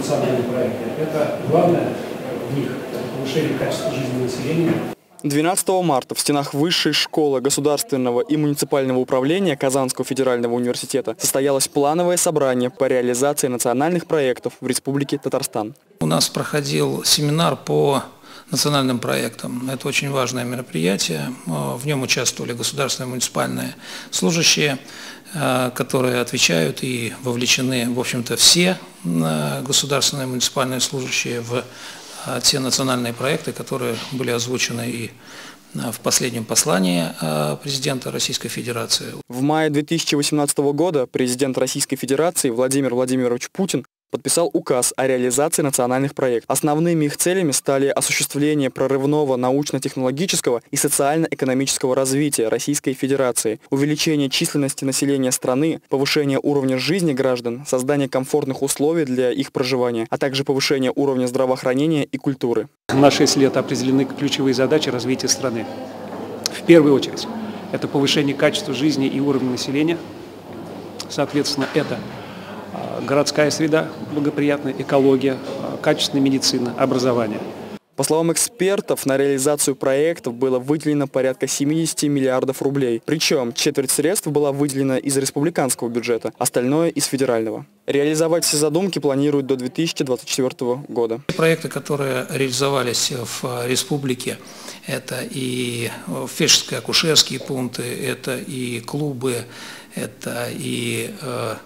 национальные проекты. Это главное в них – это повышение качества жизни населения. 12 марта в стенах Высшей школы государственного и муниципального управления Казанского федерального университета состоялось плановое собрание по реализации национальных проектов в Республике Татарстан. У нас проходил семинар по национальным проектам. Это очень важное мероприятие. В нем участвовали государственные и муниципальные служащие, которые отвечают и вовлечены, в общем-то, все государственные и муниципальные служащие в те национальные проекты, которые были озвучены и в последнем послании президента Российской Федерации. В мае 2018 года президент Российской Федерации Владимир Владимирович Путин подписал указ о реализации национальных проектов. Основными их целями стали осуществление прорывного научно-технологического и социально-экономического развития Российской Федерации, увеличение численности населения страны, повышение уровня жизни граждан, создание комфортных условий для их проживания, а также повышение уровня здравоохранения и культуры. На 6 лет определены ключевые задачи развития страны. В первую очередь, это повышение качества жизни и уровня населения. Соответственно, это городская среда, благоприятная экология, качественная медицина, образование. По словам экспертов, на реализацию проектов было выделено порядка 70 миллиардов рублей. Причем четверть средств была выделена из республиканского бюджета, остальное из федерального. Реализовать все задумки планируют до 2024 года. Проекты, которые реализовались в республике, это и фельдшерско-акушерские пункты, это и клубы, это и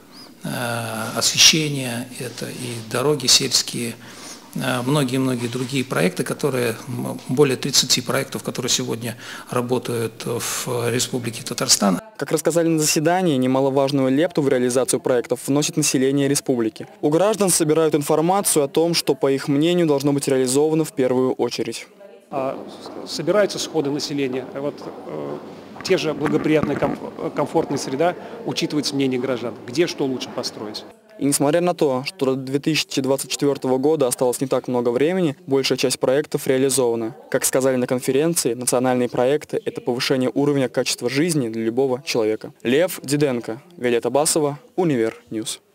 освещение, это и дороги сельские, многие-многие другие проекты, которые, более 30 проектов, которые сегодня работают в Республике Татарстан. Как рассказали на заседании, немаловажную лепту в реализацию проектов вносит население республики. У граждан собирают информацию о том, что, по их мнению, должно быть реализовано в первую очередь. Собираются сходы населения. Те же благоприятная, комфортная среда, учитывается мнение граждан, где что лучше построить. И несмотря на то, что до 2024 года осталось не так много времени, большая часть проектов реализована. Как сказали на конференции, национальные проекты – это повышение уровня качества жизни для любого человека. Лев Диденко, Виолетта Басова, Универньюз.